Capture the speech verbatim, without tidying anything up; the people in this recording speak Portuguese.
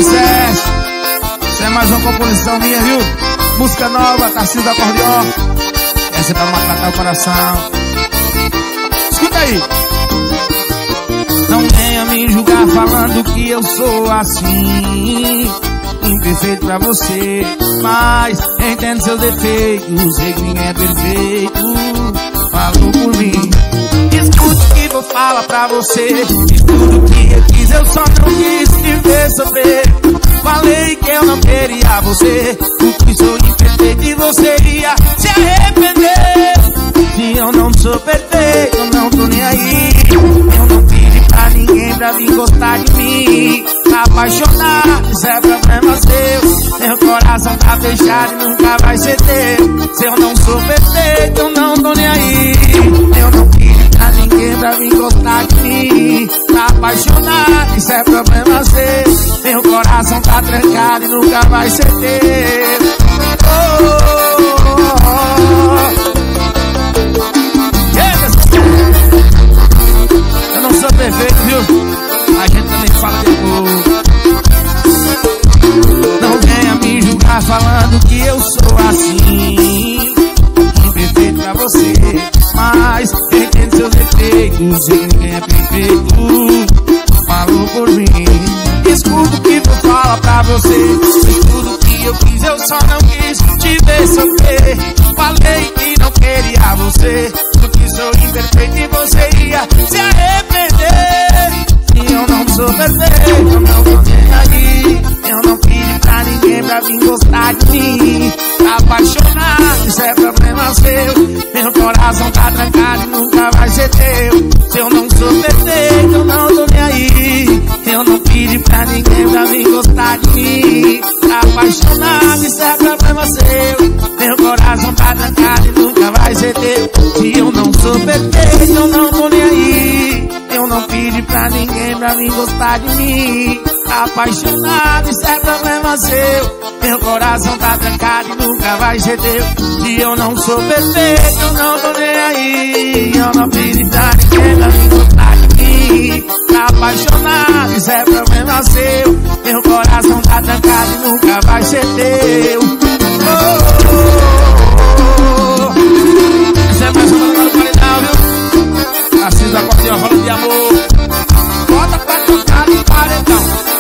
sucesso. Isso é mais uma composição minha, viu? Música nova, Tarcísio do Acordeon. Essa é pra matar o coração. Escuta aí. Não venha me julgar falando que eu sou assim, imperfeito pra você, mas entendo seus defeitos. Sei que ninguém é perfeito. Falou por mim. Escuta o que vou falar pra você. De tudo que eu quis, eu só não quis te ver sofrer. Falei que eu não queria você, porque sou imperfeito e você ia se arrepender. Se eu não sou perfeito, eu não tô nem aí. Eu não pedi pra ninguém pra vir gostar de mim. Apaixonado, isso é problema seu. Meu coração tá fechado e nunca vai ser teu. Se eu não sou perfeito, eu não tô nem aí. Eu não pedi pra ninguém pra vir gostar de mim. Apaixonado, isso é problema seu. Meu coração tá trancado e nunca vai ser teu. Oh, oh, oh, oh. Eu não sou perfeito, viu? A gente também fala depois. Não venha me julgar falando que eu sou assim, imperfeito pra você, mas entendo seus defeitos. Sei que ninguém é perfeito. Falou por mim. Escuta o que vou falar pra você. De tudo que eu fiz, eu só não quis te ver sofrer. Falei que não queria você, porque sou imperfeito e você ia se arrepender. E eu não sou perfeito, eu não tô nem aí. Eu não pedi pra ninguém pra vir gostar de mim. Apaixonado, isso é problema seu. Meu coração tá trancado e nunca vai ser teu. Se eu não sou perfeito, eu não tô nem aí. Eu não pedi pra ninguém pra vir gostar de mim. Apaixonado, isso é problema seu. Meu coração tá trancado e nunca vai ser teu. Se eu não sou perfeito, eu não tô nem aí. Eu não pedi pra ninguém pra vir gostar de mim. Apaixonado, isso é problema seu. Meu coração tá trancado e nunca vai ser teu. Se eu não sou perfeito, eu não tô nem aí. Eu não pedi pra ninguém pra vir gostar de mim. Apaixonado, isso é problema seu. Meu coração tá trancado e nunca vai ser teu. Oh, oh, oh. Essa é mais uma do paredão, viu? Tarcísio do Acordeon, falando de amor. Bota pra tocar no paredão.